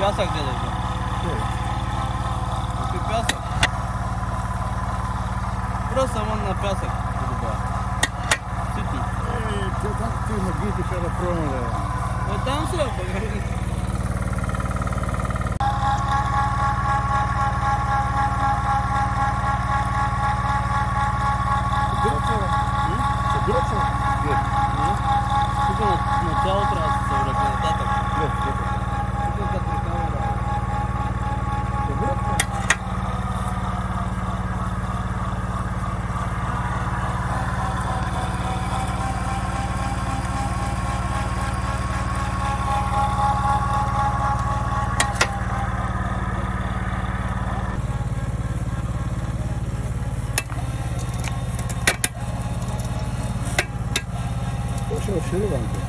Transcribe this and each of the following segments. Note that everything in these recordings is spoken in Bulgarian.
пясък гледай. Какви пясък? Просто само на пясък. Ситни. Те как ти магите ще да промале? Там са, багажник. На цяло трябва да се съвреки нататък. Тук като рекава Ще оширивам те.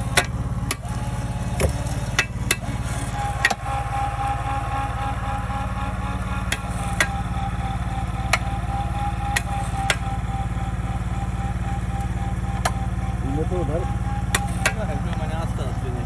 Не те удари? Ама няма ста да свини.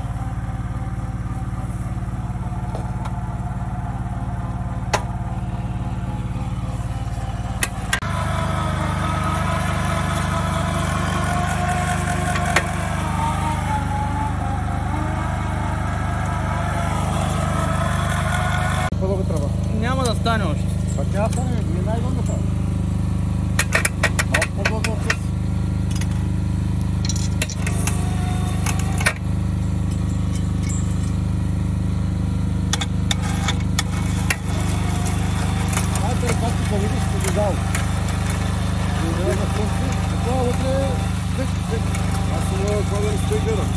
Какво да трябва? Няма да стане още. А тя стане, не най-дом да прави. Малко по-дълго от със. Майка ръката да видиш, че дал. Не да просто. Това вътре век. Аз не мога това да не стои гледам.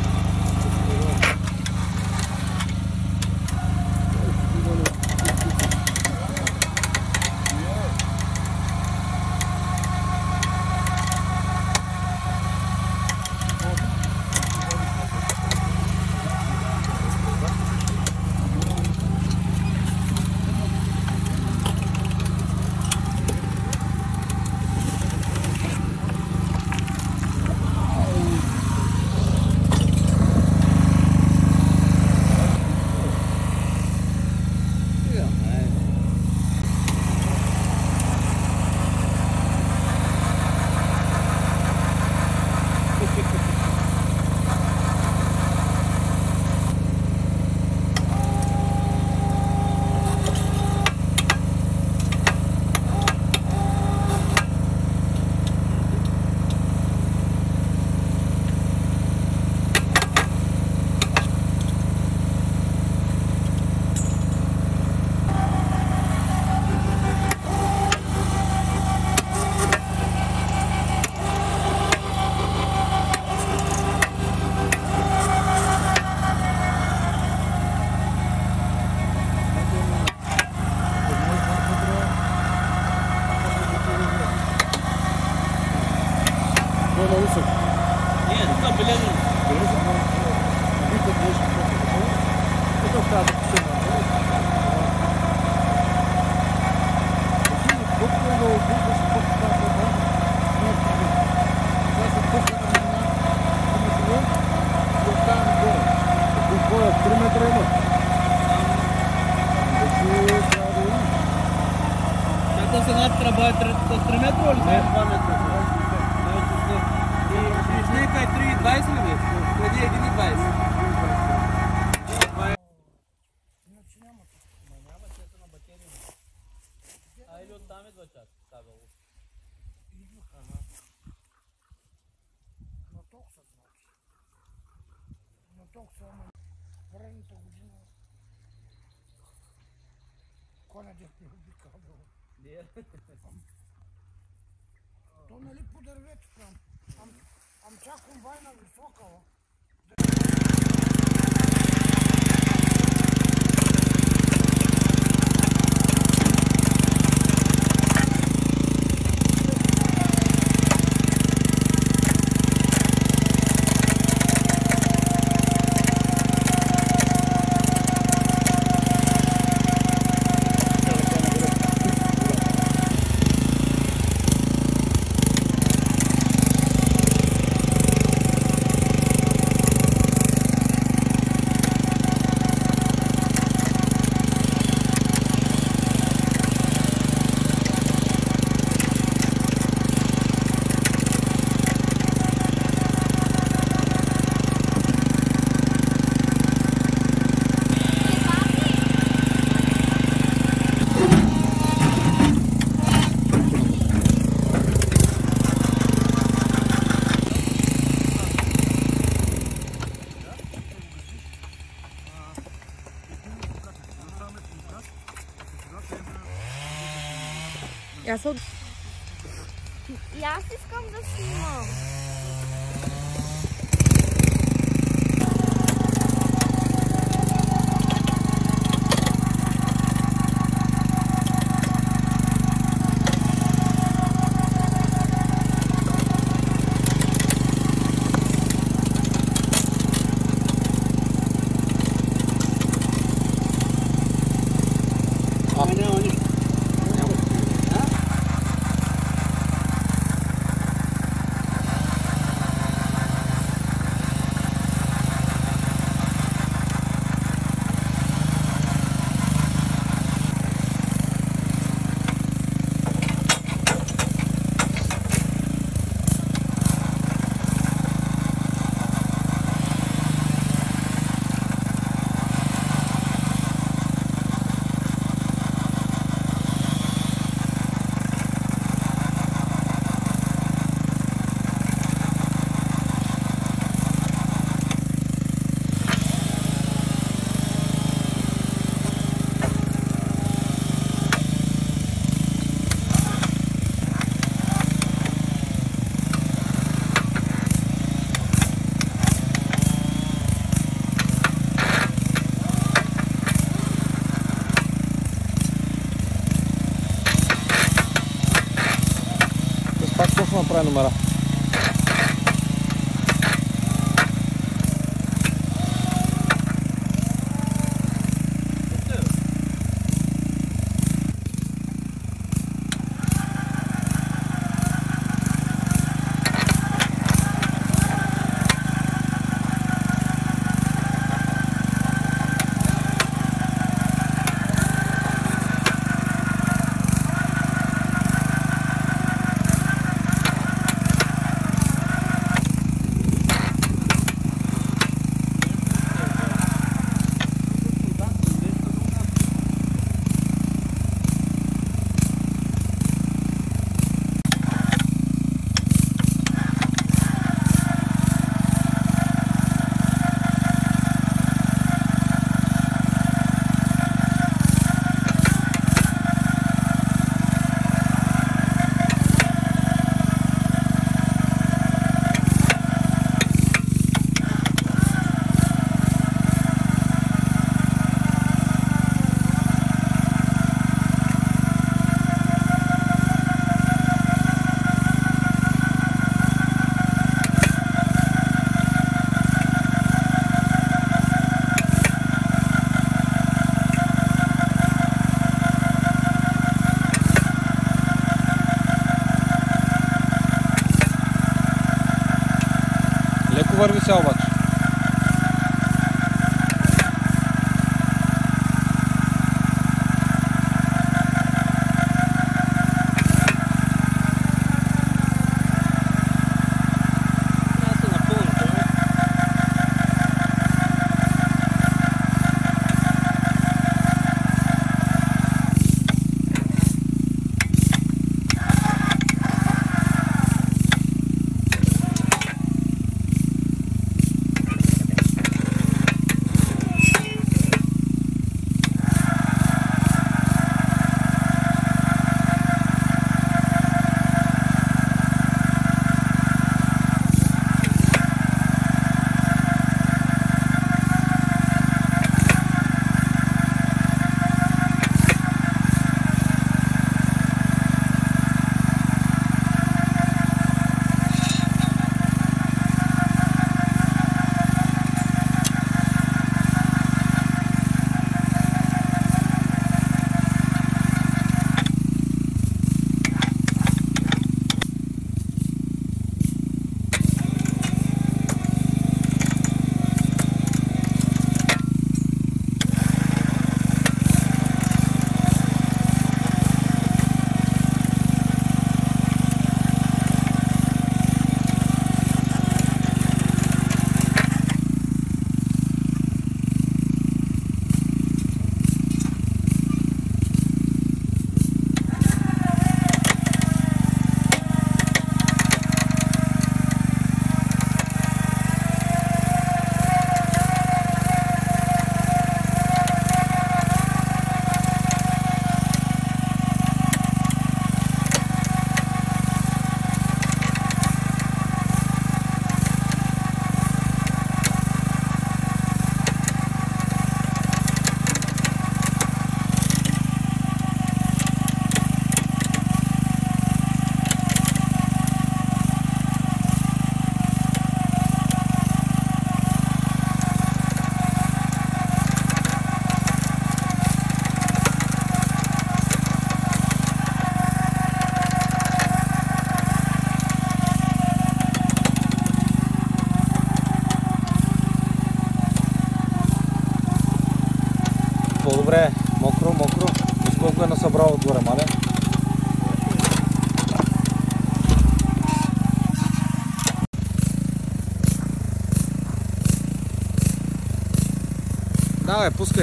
Нет, это белезно. Это сенат работает 3 метра или 2 метра? Нека е 3,20 ли? Преди 1,20. Иначе няма. Няма чета на батерия. А или оттам идва чак кабел? Идваха. На ток са значи. На ток са, ама предната година коня дет ми уби кабел. То нали по дървето там. Ам чак комбайна висока. И аз искам да снимам. Пак точно направи номера. По-добре, мокро, мокро. Колко е насъбрал отгоре, маля? Давай, пускай.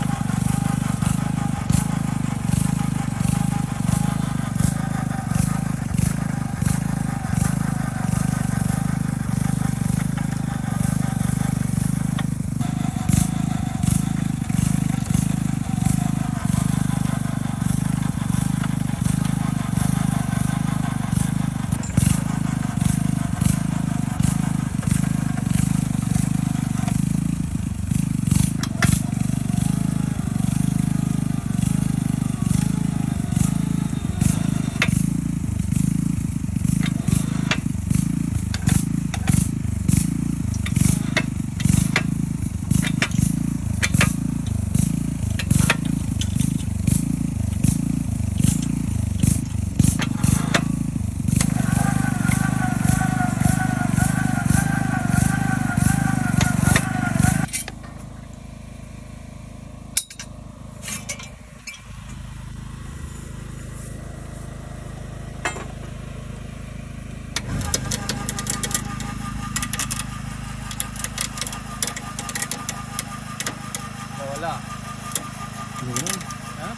Voilà. Hein?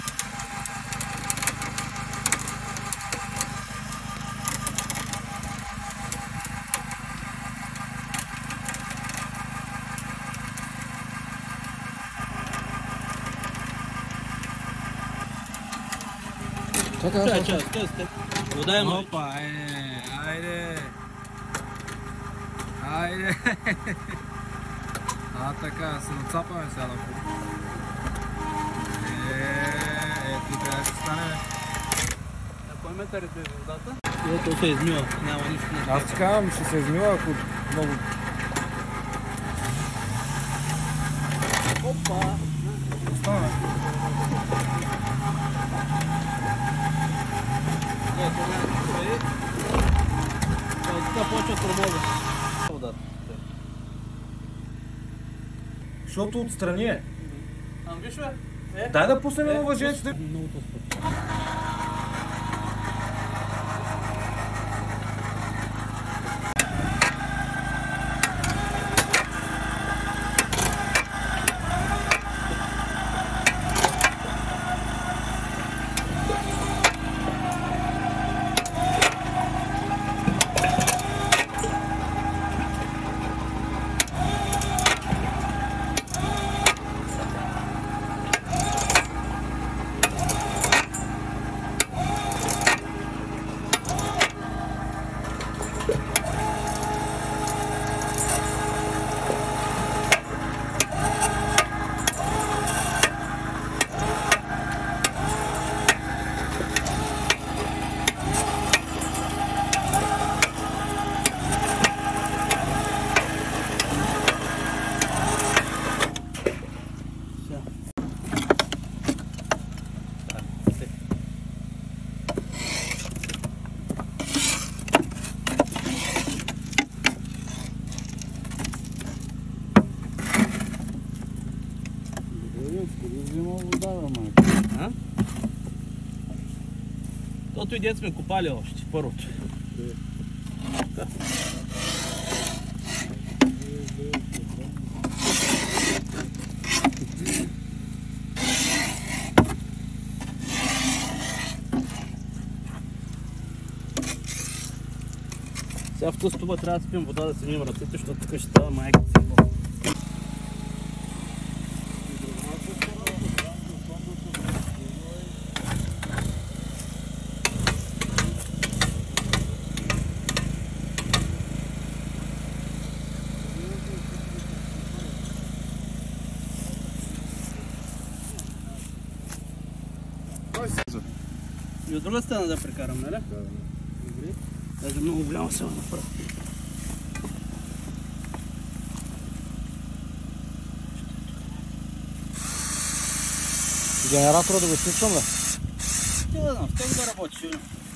Чакай, стой. Вода има. Опа, айде. Айде. А така, се нацапаме сега на куп. Ето трябва да се стане. На кой метър е водата? То се измива, няма нищо. Аз ти казвам, ще се измива, ако много... Опа! Остана. Ето, няма. Така почва тормоза. Водата. Защото отстрани е. Ам виж бе? Дай да пуснем на въженците. Много по-спорт. Тото и дет сме копали още, първото. Сега в този туба трябва да спим вода да си мием ръцете, защото тук ще става майка си. И от друга страна да прекарам, нали? Да. Добре. Даже много голямо се направи. Генератора да го изключвам ли? Ще да знам, как да работи.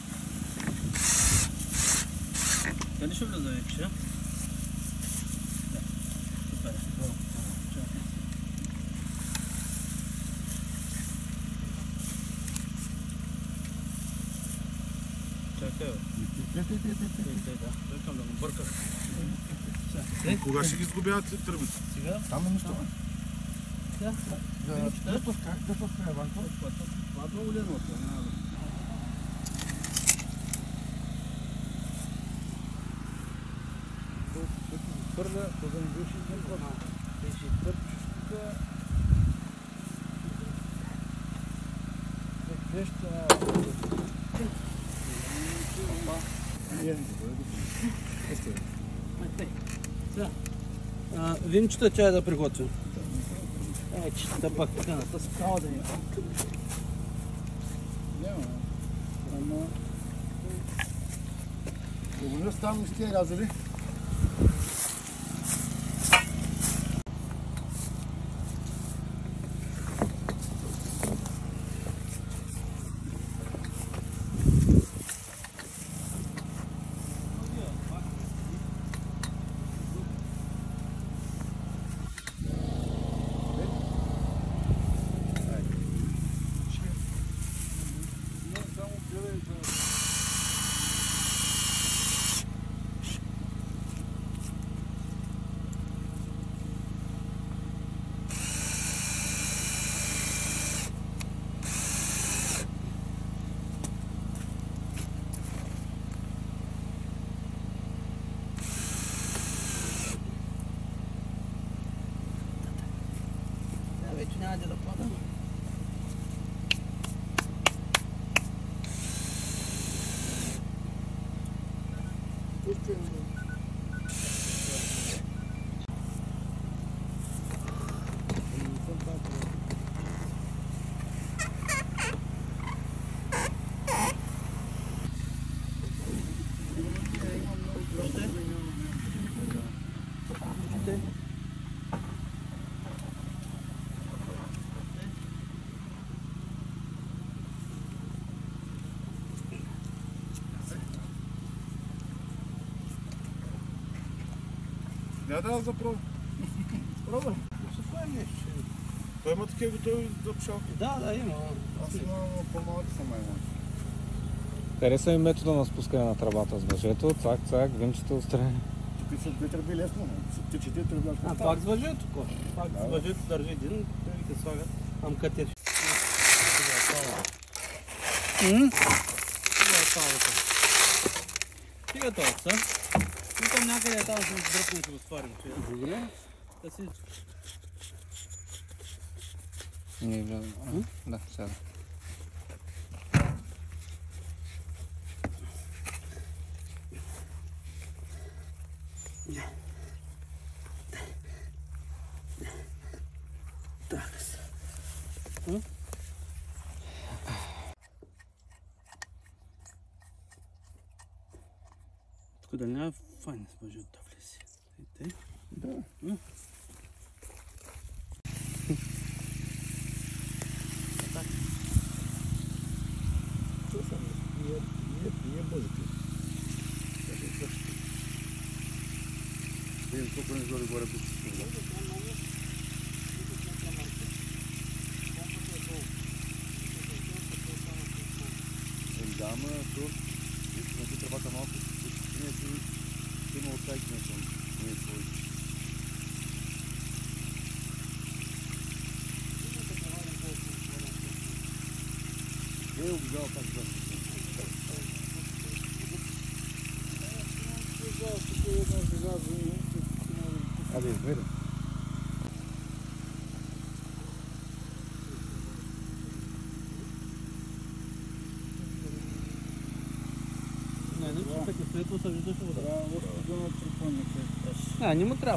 Къде ще влиза вече? Супер. Чакам да му бъркам. Кога ще ги изгубявате тръбите? Сега? Там е нищо. Да. Да пускай, Ванко. Това е много лесно. Хвърля, да не души никога. Беше търпчешката. Вимчета чая да приготвим. Че пак тъканата скала да ни Няма. Доволно там сте рязали. вече няма да пада. Няма да запробвам. Пробвай. Ще това е нещо. Той има такива готови за пшалки. Да, има. Аз имам по-малки са май. Хареса ми метода на спускане на тръбата с въжето. Цак, цак, вимчета отстрани. Тук са две тръби лесно. Четири тръби. Пак с въжето. Пак с въжето държи един, другите слагат. Ам кътеш. Стига това са. И там някъде е там ще дръпне и ще го сварим. Добре. Да си... Не е влязо. Да, сега. Так. Тук да няма файн с въжето да влезе. Ете. Да. Так. Това са не бъдете. Видим колко не горе горе бих се спомня. Да, ама тук на тръбата малко има отсайки на това. Не е твой. Е, обжал как да. Абе, измерим. Не, не му така светло се виждаше вода. Да, още да припомня. Не му трябва.